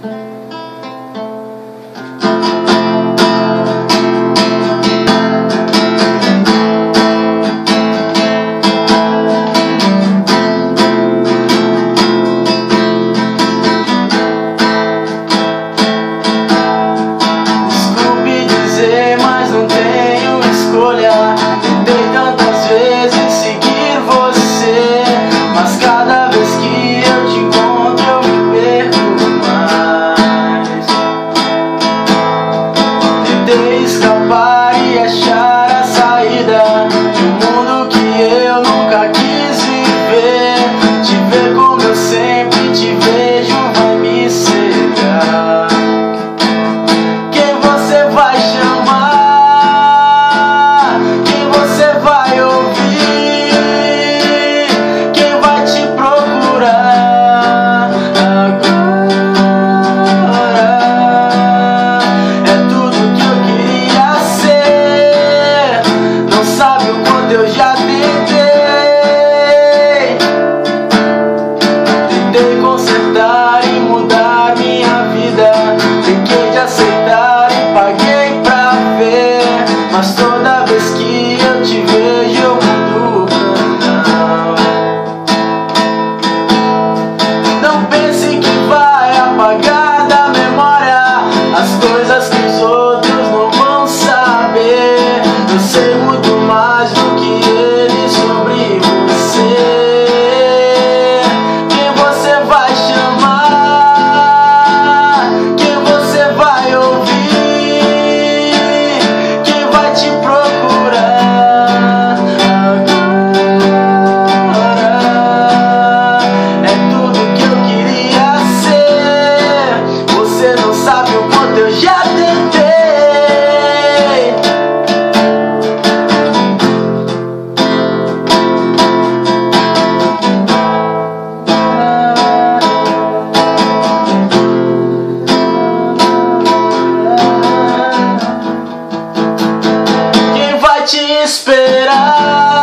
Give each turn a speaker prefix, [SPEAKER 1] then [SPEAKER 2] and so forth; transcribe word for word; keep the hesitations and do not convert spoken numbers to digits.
[SPEAKER 1] Mas não tenho escolha. Tentei tantas vezes seguir você, mas cada vez que eu te encontro eu me perco mais. Tentei escapar e achar a saída de um mundo que eu nunca quis viver. Te ver como eu sempre te vejo vai me cegar. Quem você vai chamar? Eu já tentei, tentei consertar e mudar minha vida. Fiquei de aceitar e paguei pra ver, mas toda vez que eu te vejo eu mudo o canal. Não pense que vai apagar da memória as coisas que os outros não vão saber. Eu sei muito mais do que ele sobre você. Quem você vai chamar? Quem você vai ouvir? Quem vai te procurar agora? É tudo que eu queria ser. Você não sabe o quanto eu já tentei. Te esperar.